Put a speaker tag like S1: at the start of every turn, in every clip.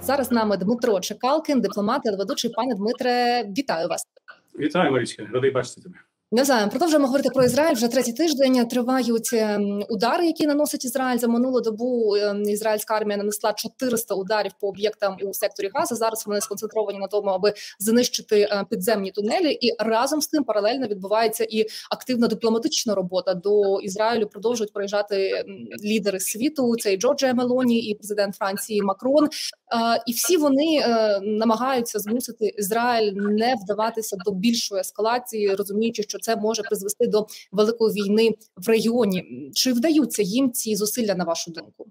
S1: Зараз з нами Дмитро Чекалкін, дипломат і ведучий. Пане Дмитре, вітаю вас.
S2: Вітаю, Марічка, радий бачити тебе.
S1: Навзаєм. Продовжуємо говорити про Ізраїль. Вже третій тиждень тривають удари, які наносить Ізраїль. За минулу добу ізраїльська армія нанесла 400 ударів по об'єктам у секторі Гази. Зараз вони сконцентровані на тому, аби знищити підземні тунелі. І разом з тим паралельно відбувається і активна дипломатична робота. До Ізраїлю продовжують приїжджати лідери світу. Це і Джорджія Мелоні, і президент Франції Макрон. І всі вони намагаються змусити Ізраїль не вдаватися до більшої ескалації, розуміючи, що це може призвести до великої війни в регіоні. Чи вдаються їм ці зусилля, на вашу думку?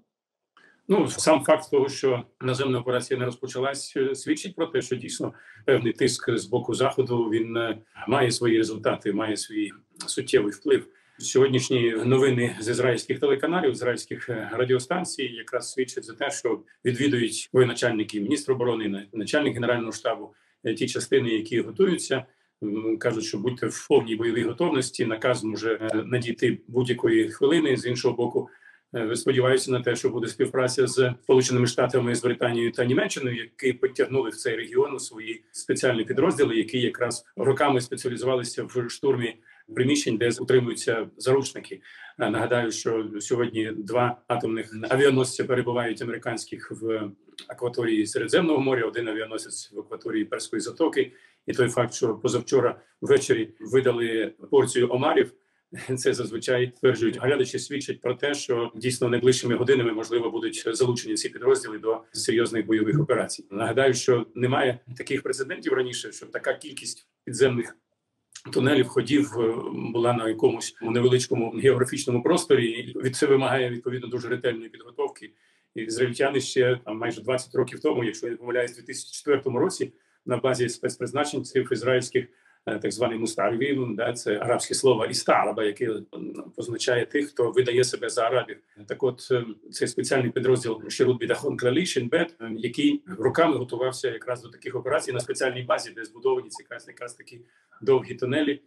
S2: Ну, сам факт того, що наземна операція не розпочалась, свідчить про те, що дійсно певний тиск з боку Заходу, він має свої результати, має свій суттєвий вплив. Сьогоднішні новини з ізраїльських телеканалів, ізраїльських радіостанцій якраз свідчать за те, що відвідують воєначальники, міністр оборони, начальник Генерального штабу, ті частини, які готуються. Кажуть, що будьте в повній бойовій готовності, наказ може надійти будь-якої хвилини. З іншого боку, сподіваюся на те, що буде співпраця з Сполученими Штатами, з Британією та Німеччиною, які підтягнули в цей регіон свої спеціальні підрозділи, які якраз роками спеціалізувалися в штурмі приміщень, де утримуються заручники. Нагадаю, що сьогодні 2 атомних авіаносця перебувають американських в акваторії Середземного моря, 1 авіаносець в акваторії Перської затоки. І той факт, що позавчора ввечері видали порцію омарів, це зазвичай стверджують глядачі, свідчать про те, що дійсно найближчими годинами можливо будуть залучені ці підрозділи до серйозних бойових операцій. Нагадаю, що немає таких прецедентів раніше, щоб така кількість підземних тунелів, ходів була на якомусь невеличкому географічному просторі. Від це вимагає відповідно дуже ретельної підготовки. І ізраїльтяни ще майже 20 років тому, якщо я не помиляюсь, у 2004 році на базі спецпризначенців ізраїльських, так званий мустарві, це арабське слово істараба, яке позначає тих, хто видає себе за арабів. Так от цей спеціальний підрозділ Ширут Бідахон Клалі, Шинбет, який роками готувався якраз до таких операцій на спеціальній базі, де збудовані якраз такі довгі тунелі.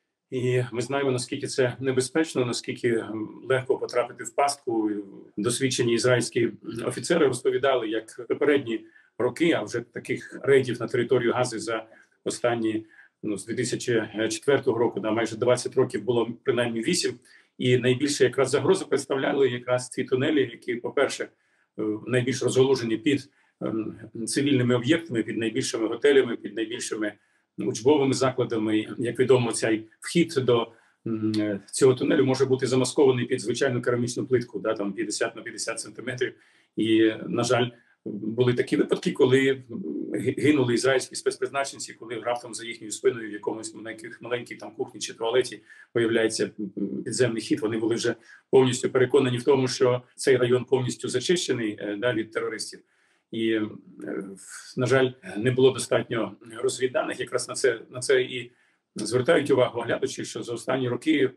S2: І ми знаємо, наскільки це небезпечно, наскільки легко потрапити в пастку. Досвідчені ізраїльські офіцери розповідали, як попередні роки, а вже таких рейдів на територію Гази за останні, з 2004 року, майже 20 років було принаймні 8. І найбільше якраз загрозу представляли якраз ці тунелі, які, по-перше, найбільш розголожені під цивільними об'єктами, під найбільшими готелями, під найбільшими учбовими закладами. Як відомо, цей вхід до цього тунелю може бути замаскований під звичайну керамічну плитку, там 50 на 50 сантиметрів. І, на жаль, були такі випадки, коли гинули ізраїльські спецпризначенці, коли раптом за їхньою спиною в якомусь маленькій там кухні чи туалеті виявляється підземний хід. Вони були вже повністю переконані в тому, що цей район повністю зачищений від терористів. І, на жаль, не було достатньо розвідданих. Якраз на це і звертають увагу глядачі, що за останні роки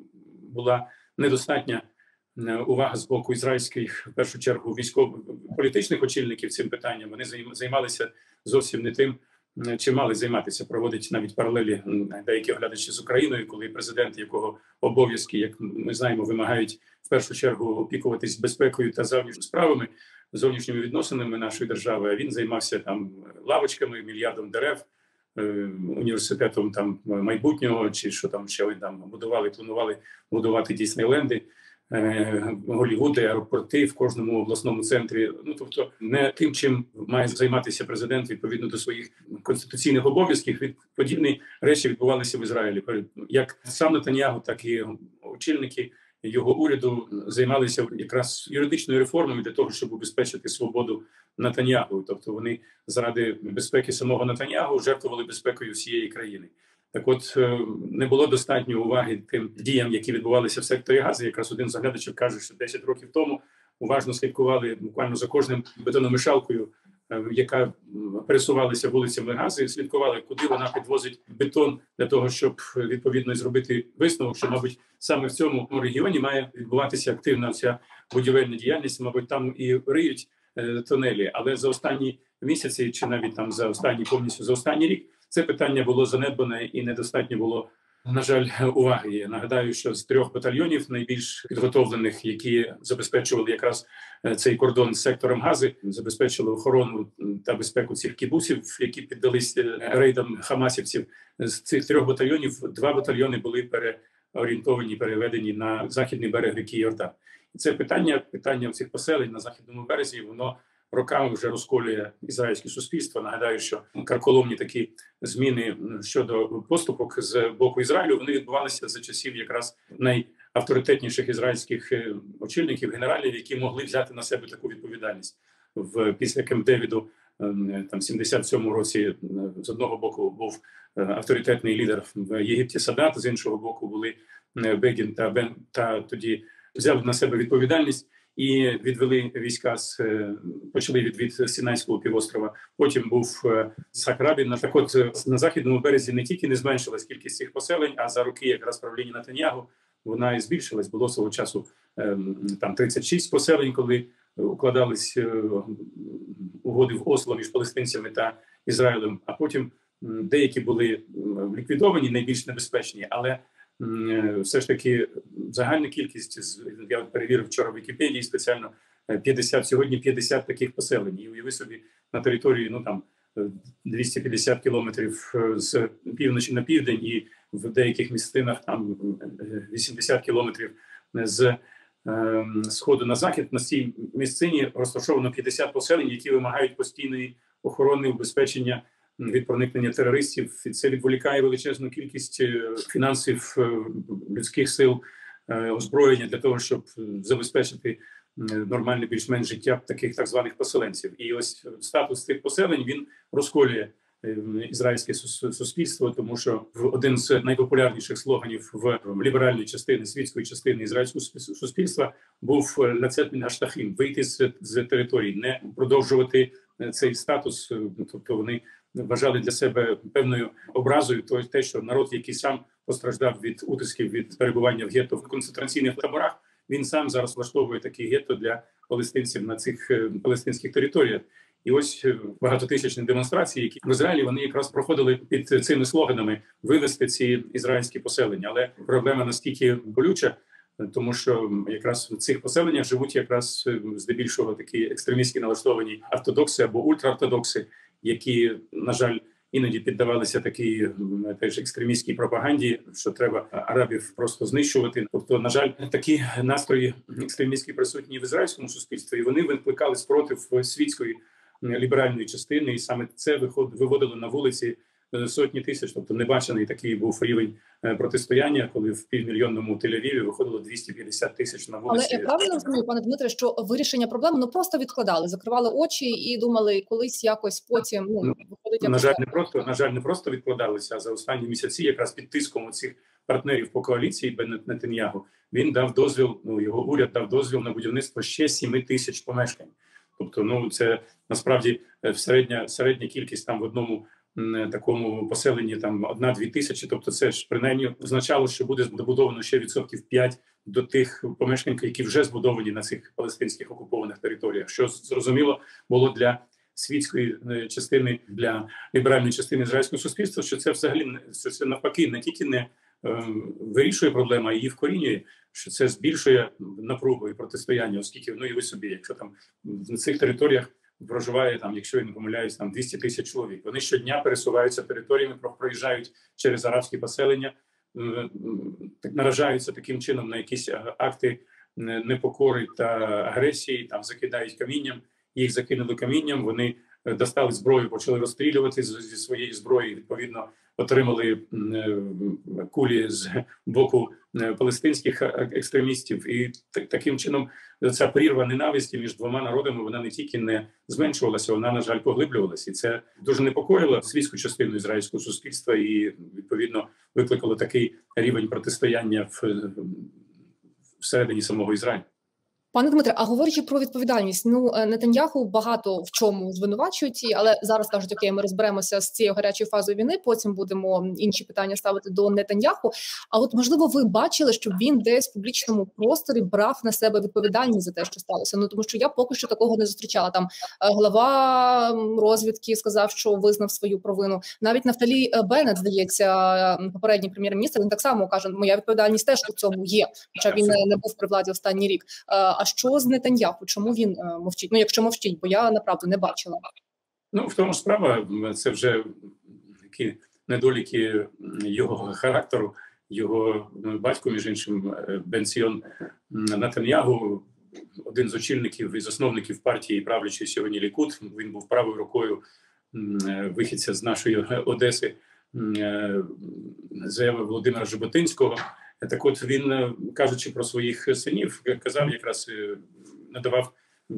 S2: була недостатня увага з боку ізраїльських, в першу чергу, військово-політичних очільників цим питанням. Вони займалися зовсім не тим, чим мали займатися. Проводять навіть паралелі деякі глядачі з Україною, коли президент, якого обов'язки, як ми знаємо, вимагають в першу чергу опікуватись безпекою та зовнішніми відносинами нашої держави, а він займався там лавочками, мільярдом дерев, університетом там майбутнього, чи що там ще там планували будувати Діснейленди, Голлівуди, аеропорти в кожному обласному центрі. Тобто не тим, чим має займатися президент відповідно до своїх конституційних обов'язків. Подібні речі відбувалися в Ізраїлі. Як сам Нетаньягу, так і очільники його уряду займалися якраз юридичною реформою для того, щоб убезпечити свободу Нетаньягу. Тобто вони заради безпеки самого Нетаньягу жертвували безпекою всієї країни. Так от, не було достатньо уваги тим діям, які відбувалися в секторі Гази. Якраз один з оглядачів каже, що 10 років тому уважно слідкували буквально за кожним бетономішалкою, яка пересувалася вулицями Гази, слідкували, куди вона підвозить бетон для того, щоб відповідно зробити висновок, що, мабуть, саме в цьому регіоні має відбуватися активна ця будівельна діяльність, мабуть, там і риють тунелі. Але за останні місяці, чи навіть там повністю за останній рік, це питання було занедбане і недостатньо було на жаль, уваги. Я нагадаю, що з 3 батальйонів найбільш підготовлених, які забезпечували якраз цей кордон з сектором Гази, забезпечили охорону та безпеку цих кібусів, які піддались рейдам хамасівців. З цих 3 батальйонів 2 батальйони були переорієнтовані, переведені на західний берег ріки Йордан. І це питання цих поселень на західному березі, воно роками вже розколює ізраїльське суспільство. Нагадаю, що карколомні такі зміни щодо поступок з боку Ізраїлю, вони відбувалися за часів якраз найавторитетніших ізраїльських очільників, генералів, які могли взяти на себе таку відповідальність. Після Кемп-Девіду, там, 77-му році, з одного боку був авторитетний лідер в Єгипті Садат, з іншого боку були Бегін та тоді взяли на себе відповідальність і відвели війська, почали від Сінайського півострова. Потім був Ісак Рабін. Так от, на західному березі не тільки не зменшилась кількість цих поселень, а за роки якраз правління Нетаньягу вона і збільшилась. Було свого часу там 36 поселень, коли укладались угоди в Осло між палестинцями та Ізраїлем, а потім деякі були ліквідовані, найбільш небезпечні, але все ж таки загальна кількість, я перевірив вчора в Вікіпедії спеціально, 50, сьогодні 50 таких поселень. І уяви собі, на території, ну там 250 кілометрів з півночі на південь і в деяких місцинах там 80 кілометрів з сходу на захід. На цій місцині розташовано 50 поселень, які вимагають постійної охорони, убезпечення від проникнення терористів. І це відволікає величезну кількість фінансів, людських сил, озброєння для того, щоб забезпечити нормальне більш-менш життя таких так званих поселенців. І ось статус цих поселень, він розколює ізраїльське суспільство, тому що один з найпопулярніших слоганів в ліберальній частині, світської частини ізраїльського суспільства був «Лацет мін ха-штахім» – вийти з території, не продовжувати цей статус. Тобто вони вважали для себе певною образою те, що народ, який сам постраждав від утисків, від перебування в гетто, в концентраційних таборах, він сам зараз влаштовує такі гетто для палестинців на цих палестинських територіях. І ось багатотисячні демонстрації, які в Ізраїлі, вони якраз проходили під цими слоганами вивести ці ізраїльські поселення. Але проблема настільки болюча, тому що якраз в цих поселеннях живуть якраз здебільшого такі екстремістські налаштовані ортодокси або ультраортодокси, які, на жаль, іноді піддавалися такій теж екстремістській пропаганді, що треба арабів просто знищувати. Тобто, на жаль, такі настрої екстремістські присутні в ізраїльському суспільстві, і вони викликали спротив світської ліберальної частини, і саме це виводило на вулиці сотні тисяч. Тобто небачений такий був рівень протистояння, коли в півмільйонному Тель-Авіві виходило 250 тисяч на вулиці.
S1: Але я правильно розумію, пане Дмитре, що вирішення проблеми просто відкладали, закривали очі і думали, колись якось потім виходить.
S2: На жаль, не просто відкладалися, а за останні місяці, якраз під тиском цих партнерів по коаліції Нетаньягу, він дав дозвіл, його уряд дав дозвіл на будівництво ще 7 тисяч помешкань. Тобто, це насправді середня кількість там в одному такому поселенні там 1-2 тисячі. Тобто, це ж принаймні означало, що буде добудовано ще 5% до тих помешкань, які вже збудовані на цих палестинських окупованих територіях. Що зрозуміло було для світської частини, для ліберальної частини ізраїльського суспільства, що це взагалі навпаки не тільки не вирішує проблему, а її вкорінює, що це збільшує напругу і протистояння, оскільки, і ви собі, якщо там на цих територіях проживає, там, якщо я не помиляюсь, там 200 тисяч чоловік, вони щодня пересуваються територіями, проїжджають через арабські поселення, наражаються таким чином на якісь акти непокори та агресії, там закидають камінням, їх закинули камінням, вони достали зброю, почали розстрілювати зі своєї зброї, відповідно отримали кулі з боку палестинських екстремістів. І таким чином ця прірва ненависті між двома народами, вона не тільки не зменшувалася, вона, на жаль, поглиблювалася. І це дуже непокоїло світську частину ізраїльського суспільства і, відповідно, викликало такий рівень протистояння всередині самого Ізраїлю.
S1: Пане Дмитре, а говорячи про відповідальність, Нетаньяху багато в чому звинувачують, але зараз кажуть, окей, ми розберемося з цією гарячою фазою війни, потім будемо інші питання ставити до Нетаньяху. А от, можливо, ви бачили, щоб він десь в публічному просторі брав на себе відповідальність за те, що сталося? Тому що я поки що такого не зустрічала. Там глава розвідки сказав, що визнав свою провину. Навіть Нафталі Беннет, здається, попередній прем'єр-міністр, він так само каже, моя відповідальність теж у цьому є, хоча він не був при владі останній рік. А що з Нетаньяху? Чому він мовчить? Якщо мовчить, бо я, направду, не бачила.
S2: В тому справа, це вже такі недоліки його характеру. Його батько, між іншим, Бен-Ціон Нетаньяху, один з очільників і засновників партії правлячої сьогодні Лікуд. Він був правою рукою вихідця з нашої Одеси, заяви Володимира Жаботинського. Так от він, кажучи про своїх синів, казав, якраз надавав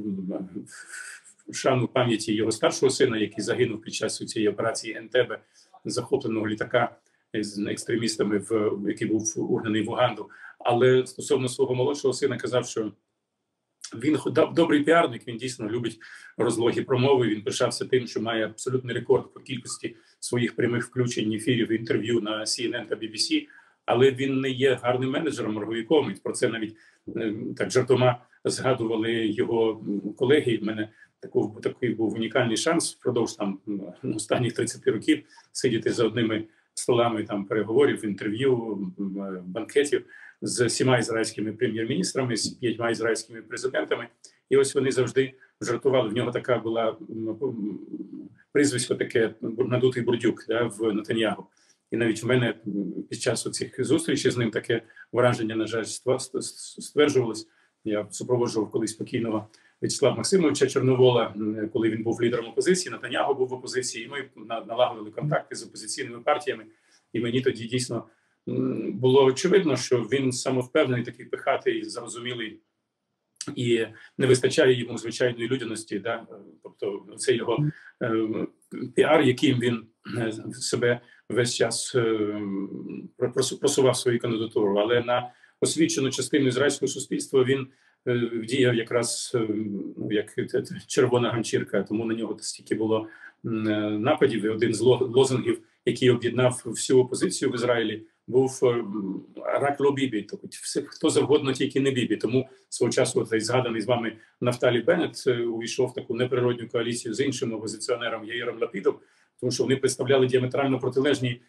S2: шану пам'яті його старшого сина, який загинув під час цієї операції Ентебе, захопленого літака з екстремістами, який був угнаний в Уганду. Але стосовно свого молодшого сина казав, що він добрий піарник, він дійсно любить розлогі промови, він пишався тим, що має абсолютний рекорд по кількості своїх прямих включень, ефірів, інтерв'ю на CNN та BBC, але він не є гарним менеджером, морговиком. І про це навіть так жартома згадували його колеги. У мене такий був унікальний шанс впродовж останніх 30 років сидіти за одними столами переговорів, інтерв'ю, банкетів з 7 ізраїльськими прем'єр-міністрами, з 5 ізраїльськими президентами. І ось вони завжди жартували. В нього така була прізвисько таке «надутий бурдюк» в Нетаньяху. І навіть в мене під час цих зустрічей з ним таке враження, на жаль, стверджувалось. Я супроводжував колись покійного В'ячеслава Максимовича Чорновола, коли він був лідером опозиції, Нетаньяху був в опозиції, і ми налагодили контакти з опозиційними партіями. І мені тоді дійсно було очевидно, що він самовпевнений, такий пихатий, зрозумілий, і не вистачає йому звичайної людяності. Тобто це його піар, яким він себе весь час просував свою кандидатуру. Але на освічену частину ізраїльського суспільства він діяв якраз як червона ганчірка, тому на нього стільки було нападів. І один з лозунгів, який об'єднав всю опозицію в Ізраїлі, був «Рак ло Бібі», тобто хто завгодно, тільки не Бібі. Тому свого часу цей згаданий з вами Нафталі Беннет увійшов в таку неприродню коаліцію з іншим опозиціонером Яїром Лапідом, тому що вони представляли діаметрально протилежні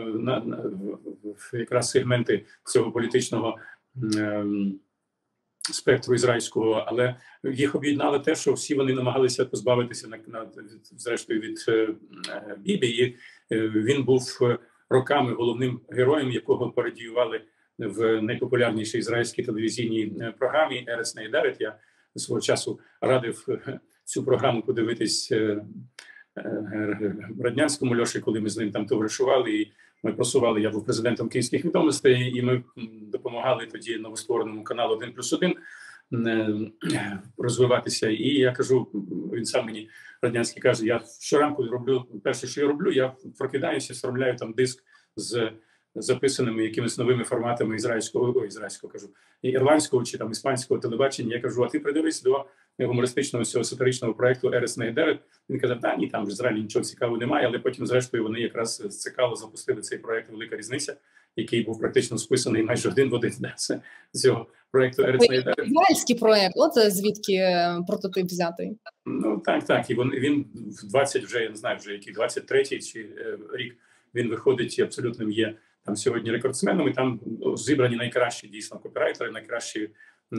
S2: якраз сегменти цього політичного спектру ізраїльського, але їх об'єднало те, що всі вони намагалися позбавитися зрештою від Бібі, і він був роками головним героєм, якого пародіювали в найпопулярнішій ізраїльській телевізійній програмі «Ерес Нейдарет». Я свого часу радив цю програму подивитись Раднянському Льоші, коли ми з ним там товаришували, і ми просували, я був президентом Київських відомостей, і ми допомагали тоді новоствореному каналу 1+1 розвиватися. І я кажу, він сам мені, Раднянський, каже, я щоранку роблю, перше, що я роблю, я прокидаюся, вставляю там диск з записаними якимись новими форматами ізраїльського, кажу, ірландського чи там іспанського телебачення. Я кажу, а ти придивись до гумористичного цього сатиричного проекту «Ерес Нейдарет». Він казав, ні, там в Ізраїлі нічого цікавого немає, але потім, зрештою, вони якраз цікаво запустили цей проект «Велика різниця», який був практично списаний майже один в один з цього проекту «Ерес Нейдарет».
S1: Ізраїльський проект, от звідки прототип взятий.
S2: Так. І він в 20 вже, я не знаю, вже який 23-й чи рік він виходить і абсолютним є там сьогодні рекордсменом, і там зібрані найкращі дійсно копірайтери, найкращі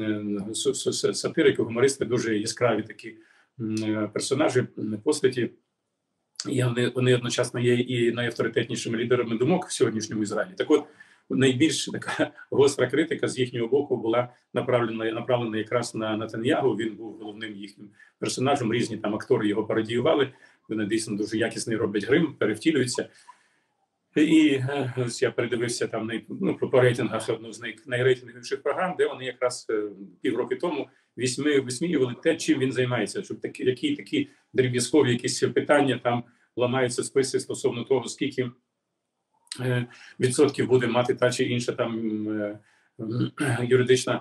S2: сатирики, гумористи, дуже яскраві такі персонажі, постаті. І вони одночасно є і найавторитетнішими лідерами думок в сьогоднішньому Ізраїлі. Так от, найбільш така гостра критика з їхнього боку була направлена якраз на Нетаньяху. Він був головним їхнім персонажем, різні там актори його пародіювали, вони дійсно дуже якісний роблять грим, перевтілюються. І я передивився там по рейтингах одну з найрейтинговіших програм, де вони якраз півроку тому висміювали те, чим він займається, щоб які такі дріб'язкові якісь питання там ламаються списи стосовно того, скільки відсотків буде мати та чи інша там юридична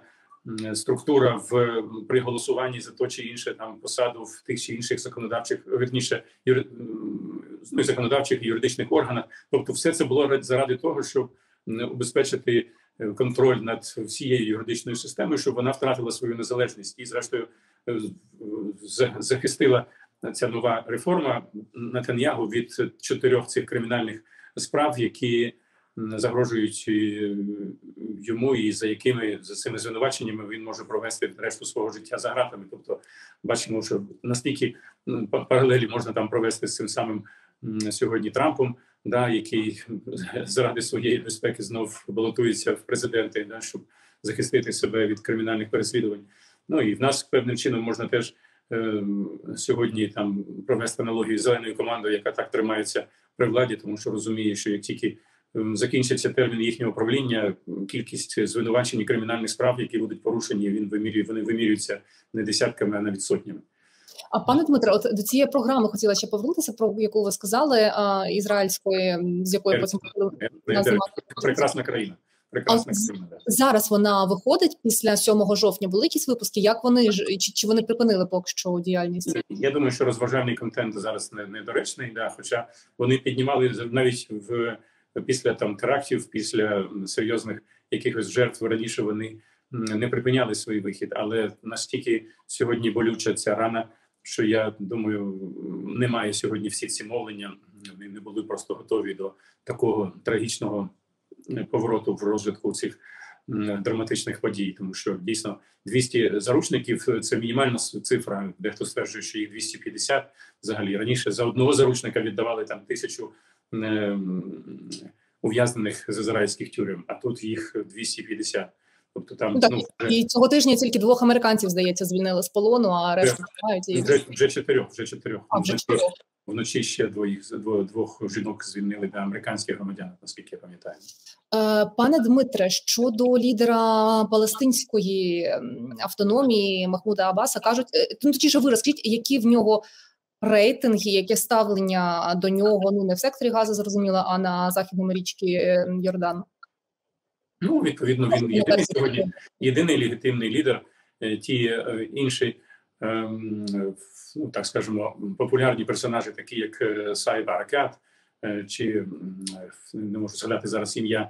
S2: структура при голосуванні за то чи інше там посаду в тих чи інших законодавчих, вірніше, законодавчих і юридичних органах. Тобто все це було заради того, щоб убезпечити контроль над всією юридичною системою, щоб вона втратила свою незалежність і, зрештою, захистила ця нова реформа Нетаньягу від 4 цих кримінальних справ, які загрожують йому, і за цими звинуваченнями він може провести решту свого життя за ґратами. Тобто бачимо, що настільки паралелі можна там провести з цим самим сьогодні Трампом, який заради своєї безпеки знов балотується в президенти, щоб захистити себе від кримінальних переслідувань. Ну і в нас певним чином можна теж сьогодні там провести аналогію з зеленою командою, яка так тримається при владі, тому що розуміє, що як тільки закінчиться термін їхнього правління, кількість звинувачень і кримінальних справ, які будуть порушені, вони вимірюються не десятками, а навіть сотнями.
S1: А пане Дмитре, от до цієї програми хотіла ще повернутися, про яку ви сказали, ізраїльської, з якої потім
S2: прекрасна країна.
S1: Зараз вона виходить після 7 жовтня. Були якісь випуски? Як вони чи вони припинили поки що діяльність?
S2: Я думаю, що розважальний контент зараз недоречний, хоча вони піднімали навіть після там терактів, після серйозних якихось жертв раніше вони не припиняли свій вихід, але настільки сьогодні болюча ця рана, що я думаю, немає сьогодні всі ці мовлення, вони не були просто готові до такого трагічного повороту в розвитку цих драматичних подій, тому що дійсно 200 заручників – це мінімальна цифра, дехто стверджує, що їх 250 взагалі. Раніше за одного заручника віддавали там 1000 ув'язнених з ізраїльських тюрем, а тут їх 250. Тобто там
S1: і цього тижня тільки 2 американців, здається, звільнили з полону, а решту
S2: мають вже 4. Вночі ще 2 жінок звільнили до американських громадян, наскільки я пам'ятаю.
S1: Пане Дмитре, щодо лідера палестинської автономії Махмуда Аббаса, кажуть, точніше ви розкажіть, які в нього рейтинги, яке ставлення до нього, не в секторі Гази, зрозуміло, а на західному річці Йордан?
S2: Ну, відповідно, він єдиний легітимний лідер. Ті інші, так скажемо, популярні персонажі, такі як Сайб Аракат, чи, не можу згадати зараз ім'я,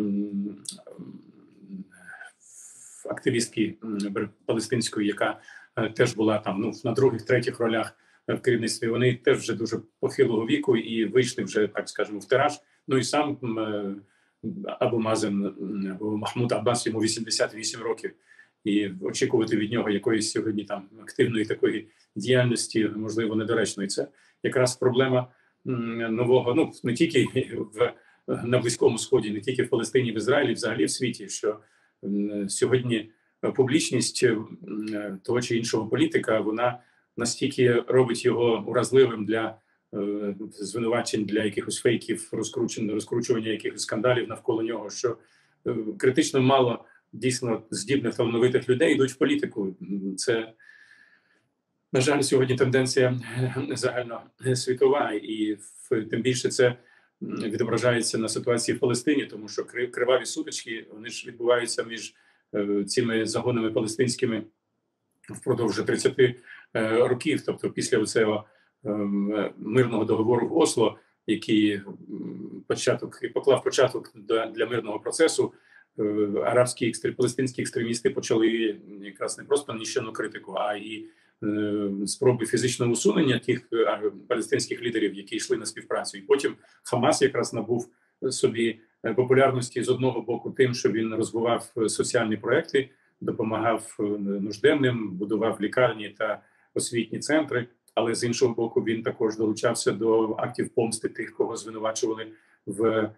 S2: активістки палестинської, яка теж була там на других-третіх ролях в керівництві, вони теж вже дуже похилого віку і вийшли вже, так скажемо, в тираж. Ну і сам Абу Мазен, або Махмуд Аббас, йому 88 років. І очікувати від нього якоїсь сьогодні там активної такої діяльності, можливо, недоречно. І це якраз проблема нового, не тільки на Близькому Сході, не тільки в Палестині, в Ізраїлі, взагалі в світі, що сьогодні публічність того чи іншого політика, вона настільки робить його уразливим для звинувачень, для якихось фейків, розкручування якихось скандалів навколо нього, що критично мало дійсно здібних талановитих людей йдуть в політику. Це, на жаль, сьогодні тенденція загальносвітова, і тим більше це відображається на ситуації в Палестині, тому що криваві сутички, вони ж відбуваються між цими загонами палестинськими впродовж 30 років, тобто після цього мирного договору в Осло, який поклав початок для мирного процесу, арабські палестинські екстремісти почали якраз не просто ніщенну критику, а і спроби фізичного усунення тих палестинських лідерів, які йшли на співпрацю. І потім Хамас якраз набув собі популярності з одного боку тим, що він розвивав соціальні проекти, допомагав нужденним, будував лікарні та освітні центри, але з іншого боку він також долучався до актів помсти тих, кого звинувачували в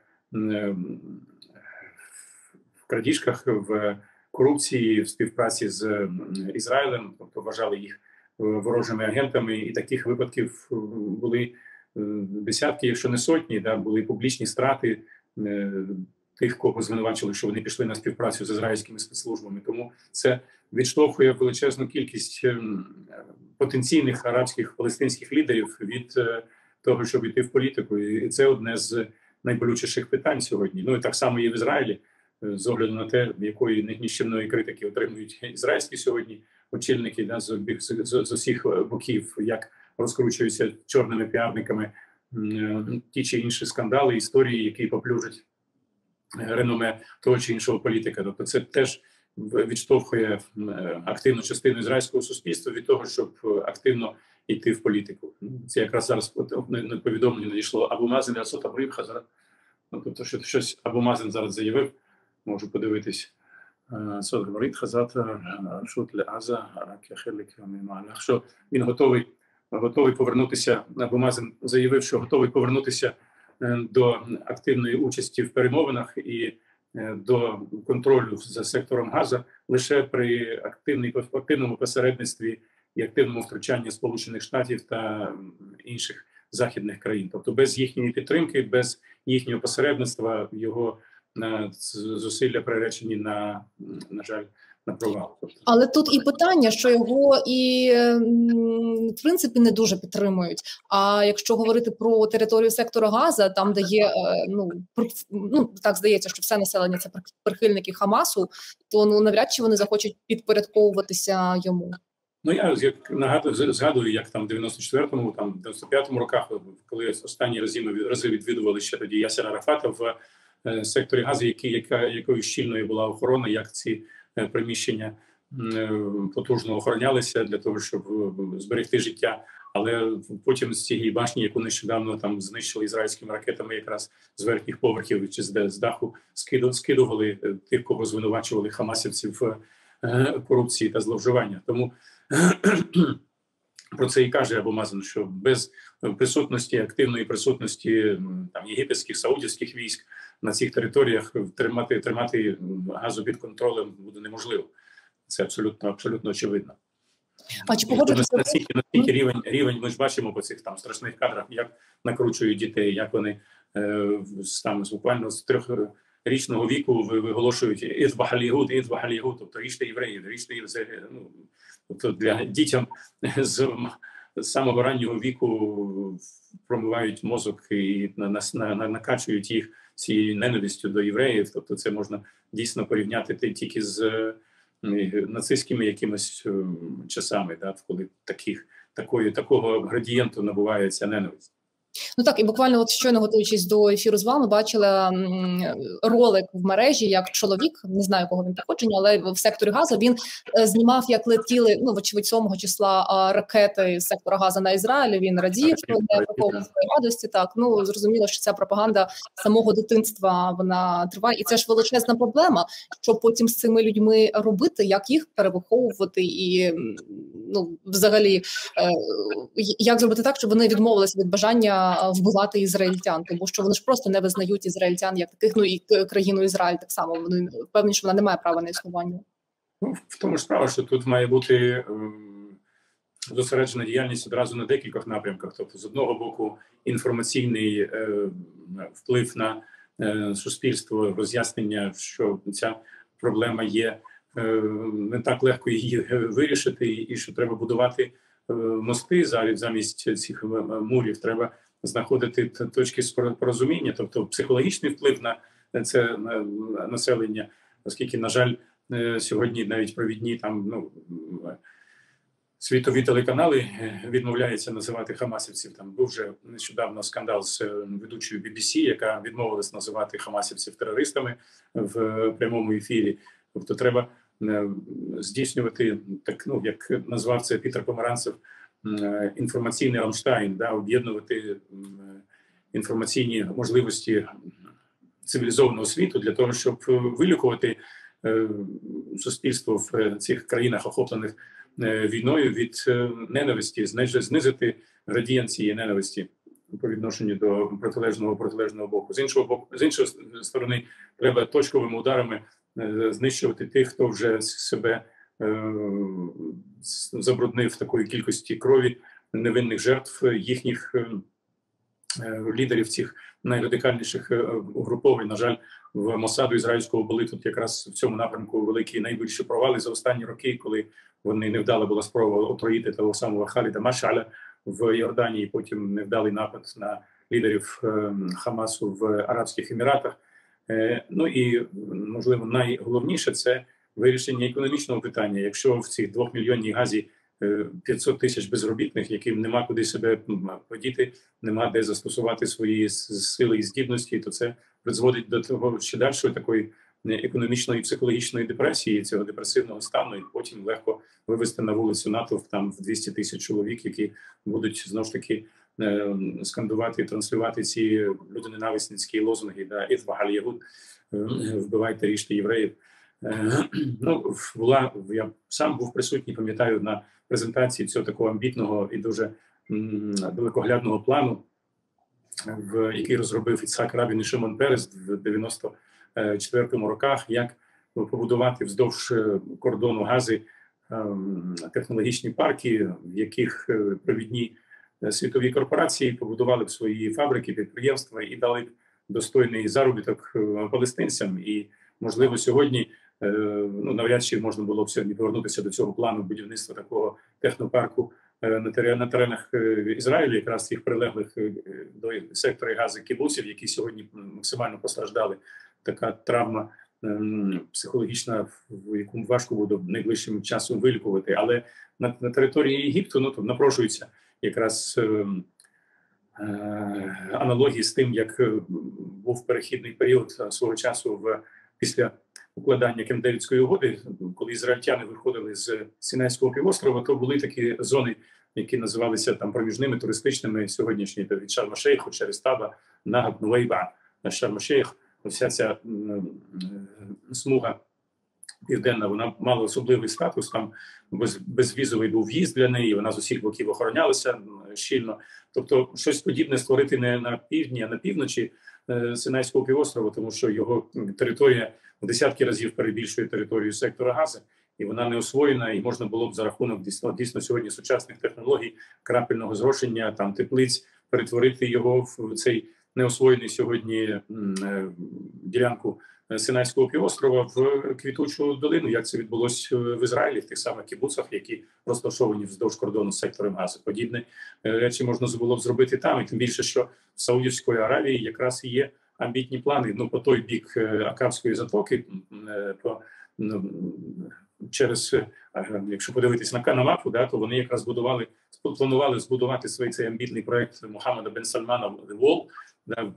S2: крадіжках, в корупції, в співпраці з Ізраїлем, тобто вважали їх ворожими агентами, і таких випадків були десятки, якщо не сотні, були публічні страти тих, кого звинувачили, що вони пішли на співпрацю з ізраїльськими спецслужбами. Тому це відштовхує величезну кількість потенційних арабських палестинських лідерів від того, щоб йти в політику. І це одне з найболючіших питань сьогодні. Ну і так само і в Ізраїлі. з огляду на те, якої нищівної критики отримують ізраїльські сьогодні очільники, да, з усіх боків, як розкручуються чорними піарниками ті чи інші скандали, історії, які поплюжать реноме того чи іншого політика. Тобто це теж відштовхує активну частину ізраїльського суспільства від того, щоб активно йти в політику. Це якраз зараз повідомлення надійшло Абу Мазен і Асот Абрим Хазар. Тобто, що щось Абу Мазен зараз заявив, можу подивитись. Асот говорить Хазат Рашут Леаза, що він готовий повернутися. Абу Мазен заявив, що готовий повернутися до активної участі в перемовинах і до контролю за сектором Газа лише при активному посередництві і активному втручанні Сполучених Штатів та інших західних країн. Тобто без їхньої підтримки, без їхнього посередництва його зусилля приречені на жаль, на провал.
S1: Але тут і питання, що його і в принципі не дуже підтримують. А якщо говорити про територію сектора Газа, там де є так здається, що все населення це прихильники Хамасу, то навряд чи вони захочуть підпорядковуватися йому.
S2: Я згадую, як там в 94-му, там 95-му роках, коли останні рази відвідували ще тоді Ясера Арафата в секторі Газу, якою щільною була охорона, як ці приміщення потужно охоронялися для того, щоб зберегти життя. Але потім з цієї башні, яку нещодавно там знищили ізраїльськими ракетами, якраз з верхніх поверхів чи з даху скидували тих, кого звинувачували хамасівців в корупції та зловживання. Тому про це і каже Абу Мазен, що без присутності, активної присутності там єгипетських, саудівських військ на цих територіях тримати Газу під контролем буде неможливо. Це абсолютно очевидно.
S1: А чи погоджуєтеся?
S2: Наскільки рівень ми ж бачимо по цих там страшних кадрах, як накручують дітей, як вони там буквально з 3-річного віку виголошують «Ізбах аль-Ягуд, Ізбах аль-Ягуд», тобто ріжте євреїв, тобто для дітям з самого раннього віку промивають мозок і накачують їх цією ненавистю до євреїв. Тобто це можна дійсно порівняти тільки з нацистськими якимось часами, да, коли такого градієнту набувається ненависть.
S1: Так, і буквально щойно готуючись до ефіру з вами, бачила ролик в мережі, як чоловік, не знаю, кого він походження, але в секторі Газа він знімав, як летіли, вочевидь, 7 числа ракети з сектора Газа на Ізраїль, він радів, що не приховував своєї радості, так, зрозуміло, що ця пропаганда самого дитинства, вона триває, і це ж величезна проблема, що потім з цими людьми робити, як їх перевиховувати і, взагалі, як зробити так, щоб вони відмовилися від бажання вбивати ізраїльтян, тому що вони ж просто не визнають ізраїльтян як таких, і країну Ізраїль так само, вони впевнені, що вона не має права на існування.
S2: В тому справа, що тут має бути зосереджена діяльність одразу на декількох напрямках. Тобто, з одного боку, інформаційний вплив на суспільство, роз'яснення, що ця проблема є, не так легко її вирішити, і що треба будувати мости замість цих мурів, треба знаходити точки порозуміння, тобто психологічний вплив на це населення, оскільки, на жаль, сьогодні навіть провідні там світові телеканали відмовляються називати хамасівців. Там був вже нещодавно скандал з ведучою BBC, яка відмовилась називати хамасівців терористами в прямому ефірі. Тобто треба здійснювати, так, як назвав це Пітер Помаранцев, інформаційний Рамштайн, да, об'єднувати інформаційні можливості цивілізованого світу для того, щоб вилікувати суспільство в цих країнах, охоплених війною, від ненависті, знизити градієнт цієї ненависті по відношенню до протилежного боку. З іншої сторони, треба точковими ударами знищувати тих, хто вже себе забруднив такої кількості крові, невинних жертв, їхніх лідерів цих найрадикальніших угруповань. На жаль, в Мосаду ізраїльського були тут якраз в цьому напрямку великі найбільші провали за останні роки, коли вони невдала була спроба отруїти того самого Халіда Машаля в Йорданії, потім невдалий напад на лідерів Хамасу в Арабських Еміратах. Ну і, можливо, найголовніше – це вирішення економічного питання. Якщо в цій 2-мільйонній Газі 500 тисяч безробітних, яким нема куди себе подіти, нема де застосувати свої сили і здібності, то це призводить до того ще дальшої такої економічної і психологічної депресії, цього депресивного стану, і потім легко вивести на вулицю натовп там в 200 тисяч чоловік, які будуть знову ж таки скандувати, транслювати ці людоненависницькі лозунги, да, «Ітвагаль ягуд», «Вбивайте, ріжте євреїв». Ну, я сам був присутній, пам'ятаю, на презентації цього такого амбітного і дуже далекоглядного плану, який розробив Іцхак Рабін і Шимон Перес в 94-му роках, як побудувати вздовж кордону Гази технологічні парки, в яких провідні світові корпорації побудували б свої фабрики, підприємства і дали б достойний заробіток палестинцям. І, можливо, сьогодні, ну, навряд чи можна було б сьогодні повернутися до цього плану будівництва такого технопарку на теренах Ізраїлю, якраз цих прилеглих до сектора Гази кібуців, які сьогодні максимально постраждали. Така травма психологічна, яку важко буде найближчим часом вилікувати. Але на території Єгипту, ну, тут напрошується якраз аналогії з тим, як був перехідний період свого часу після укладання Кемп-Девідської угоди, коли ізраїльтяни виходили з Сінайського півострова, то були такі зони, які називалися там проміжними туристичними сьогоднішні, від Шарм-Ел-Шейху через Таба, Нагаб, Нуейба, Шарм-Ел-Шейх. Вся ця смуга південна, вона мала особливий статус, там безвізовий був в'їзд для неї, вона з усіх боків охоронялася щільно. Тобто щось подібне створити не на півдні, а на півночі Синайського півострова, тому що його територія в десятки разів перебільшує територію сектора Гази, і вона не освоєна, і можна було б за рахунок дійсно сьогодні сучасних технологій, крапельного зрошення, там теплиць, перетворити його в цей неосвоєний сьогодні ділянку Синайського півострова в квітучу долину, як це відбулося в Ізраїлі, в тих самих кібуцах, які розташовані вздовж кордону з сектором Гази. Подібне речі можна було б зробити там, і тим більше, що в Саудівської Аравії якраз і є амбітні плани, ну, по той бік Акабської затоки, через, якщо подивитись на мапу, да, то вони якраз планували збудувати цей амбітний проект Мухаммеда бен Сальмана «The Wall», да,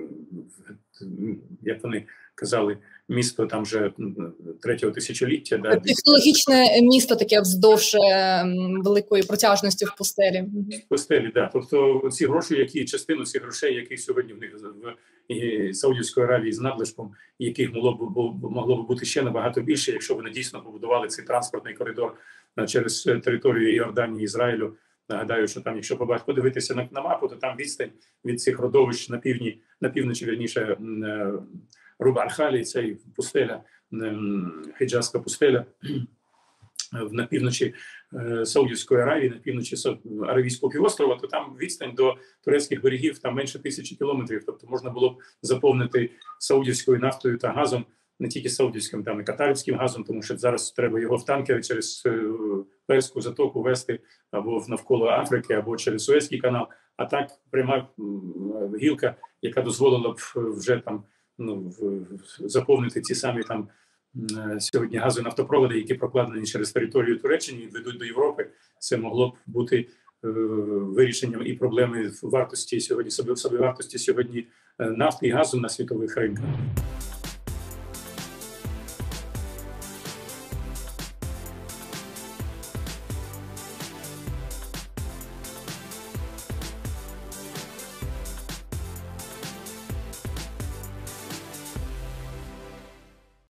S2: як вони казали, місто там вже 3-го тисячоліття. Да.
S1: Технологічне місто таке вздовж великої протяжності в пустелі.
S2: В пустелі, да. Тобто ці гроші, частину цих грошей, які сьогодні в них в Саудівської Аравії з надлишком, яких могло б бути ще набагато більше, якщо вони дійсно побудували цей транспортний коридор через територію Йорданії, Ізраїлю. Нагадаю, що там, якщо подивитися на мапу, то там відстань від цих родовищ на півночі, вірніше, Руб-аль-Халі, цей пустеля, Хиджазька пустеля, на півночі Саудівської Аравії, на півночі Аравійського півострова, то там відстань до турецьких берегів там менше 1000 кілометрів. Тобто можна було б заповнити саудівською нафтою та газом, не тільки саудівським, там і катарським газом, тому що зараз треба його в танкери через Перську затоку вести або навколо Африки, або через Суецький канал. А так пряма гілка, яка дозволила б вже там заповнити ці самі там сьогодні газонафтопроводи, які прокладені через територію Туреччини і ведуть до Європи. Це могло б бути вирішенням і проблеми вартості сьогодні, собівартості сьогодні нафти і газу на світових ринках.